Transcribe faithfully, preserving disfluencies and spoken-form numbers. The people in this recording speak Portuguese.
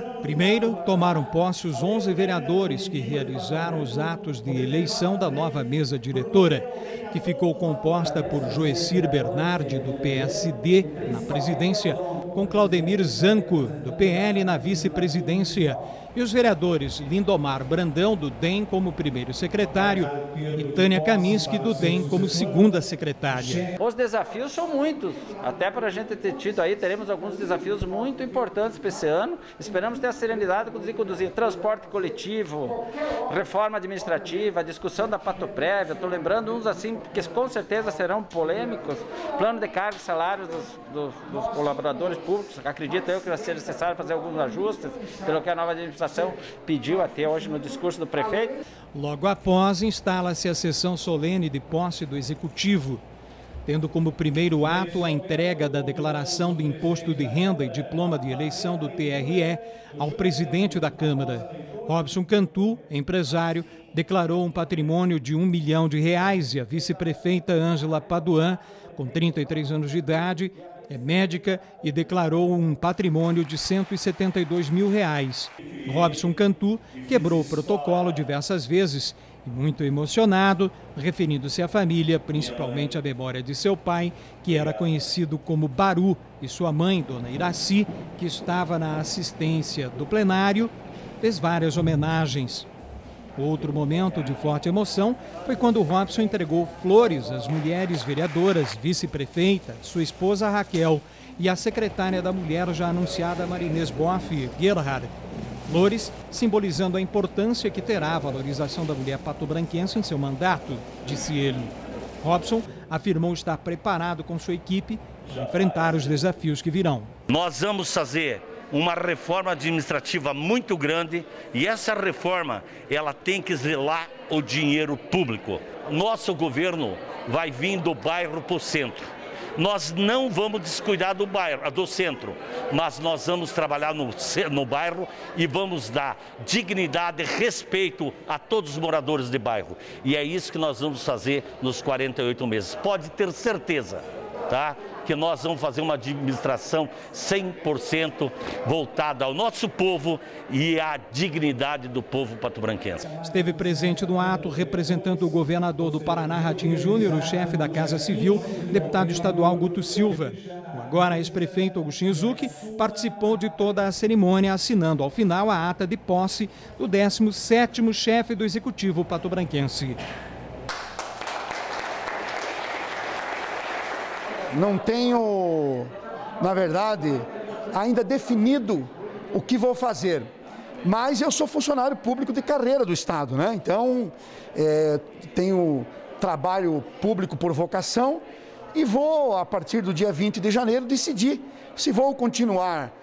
Primeiro, tomaram posse os onze vereadores que realizaram os atos de eleição da nova mesa diretora, que ficou composta por Joecir Bernardi, do P S D, na presidência, com Claudemir Zanco, do P L, na vice-presidência, e os vereadores Lindomar Brandão, do D E M, como primeiro secretário, e Tânia Kaminski, do D E M, como segunda secretária. Os desafios são muitos, até para a gente ter tido aí, teremos alguns desafios muito importantes para esse ano. Esperamos ter a serenidade de conduzir, conduzir transporte coletivo, reforma administrativa, discussão da Pato Prévio. Estou lembrando uns assim, que com certeza serão polêmicos, plano de cargos e salários dos, dos, dos colaboradores públicos. Acredito eu que vai ser necessário fazer alguns ajustes, pelo que a nova administração pediu até hoje no discurso do prefeito. Logo após, instala-se a sessão solene de posse do Executivo, tendo como primeiro ato a entrega da declaração do Imposto de Renda e diploma de eleição do T R E ao presidente da Câmara. Robson Cantu, empresário, declarou um patrimônio de um milhão de reais e a vice-prefeita Ângela Paduan, com trinta e três anos de idade, é médica e declarou um patrimônio de cento e setenta e dois mil reais. Robson Cantu quebrou o protocolo diversas vezes e, muito emocionado, referindo-se à família, principalmente à memória de seu pai, que era conhecido como Baru, e sua mãe, Dona Iraci, que estava na assistência do plenário, fez várias homenagens. Outro momento de forte emoção foi quando Robson entregou flores às mulheres vereadoras, vice-prefeita, sua esposa Raquel e a secretária da Mulher já anunciada Marinês Boff Gerhard. Flores simbolizando a importância que terá a valorização da mulher patobranquense em seu mandato, disse ele. Robson afirmou estar preparado com sua equipe para enfrentar os desafios que virão. Nós vamos fazer uma reforma administrativa muito grande e essa reforma ela tem que zelar o dinheiro público. Nosso governo vai vir do bairro para o centro. Nós não vamos descuidar do bairro, do centro, mas nós vamos trabalhar no, no bairro e vamos dar dignidade e respeito a todos os moradores de bairro. E é isso que nós vamos fazer nos quarenta e oito meses. Pode ter certeza, tá? Que nós vamos fazer uma administração cem por cento voltada ao nosso povo e à dignidade do povo patobranquense. Esteve presente no ato representando o governador do Paraná, Ratinho Júnior, o chefe da Casa Civil, deputado estadual Guto Silva. O agora ex-prefeito Agostinho Zucchi participou de toda a cerimônia, assinando ao final a ata de posse do décimo sétimo chefe do Executivo patobranquense. Não tenho, na verdade, ainda definido o que vou fazer, mas eu sou funcionário público de carreira do Estado, né? Então, é, tenho trabalho público por vocação e vou, a partir do dia vinte de janeiro, decidir se vou continuar